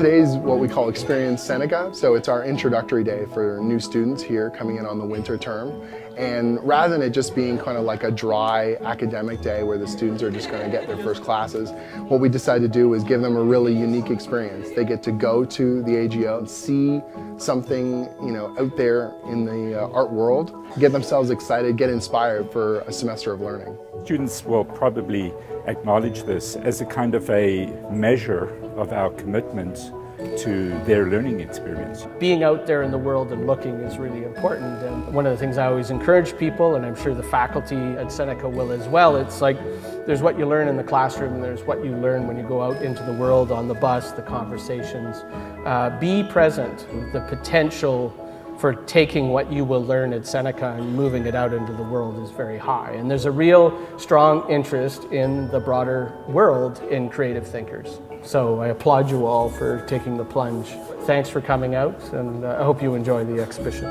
Today's what we call Experience Seneca, so it's our introductory day for new students here coming in on the winter term. And rather than it just being kind of like a dry academic day where the students are just going to get their first classes, what we decided to do is give them a really unique experience. They get to go to the AGO and see something, out there in the art world, get themselves excited, get inspired for a semester of learning. Students will probably acknowledge this as a kind of a measure of our commitment to their learning experience. Being out there in the world and looking is really important, and one of the things I always encourage people, and I'm sure the faculty at Seneca will as well, it's like there's what you learn in the classroom and there's what you learn when you go out into the world on the bus, the conversations. Be present. The potential for taking what you will learn at Seneca and moving it out into the world is very high. And there's a real strong interest in the broader world in creative thinkers. So I applaud you all for taking the plunge. Thanks for coming out, and I hope you enjoy the exhibition.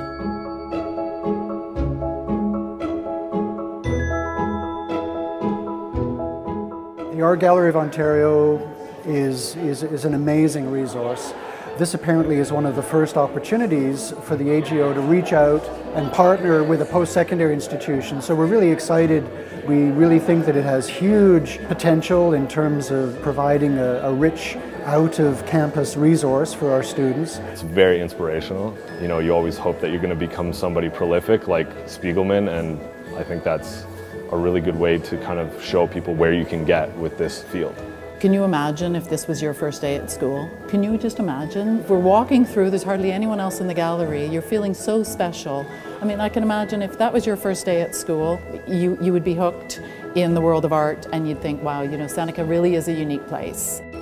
The Art Gallery of Ontario is an amazing resource. This apparently is one of the first opportunities for the AGO to reach out and partner with a post-secondary institution. So we're really excited. We really think that it has huge potential in terms of providing a rich out-of-campus resource for our students. It's very inspirational. You always hope that you're going to become somebody prolific like Spiegelman, and I think that's a really good way to kind of show people where you can get with this field. Can you imagine if this was your first day at school? Can you just imagine? We're walking through, there's hardly anyone else in the gallery. You're feeling so special. I mean, I can imagine if that was your first day at school, you would be hooked in the world of art and you'd think, wow, Seneca really is a unique place.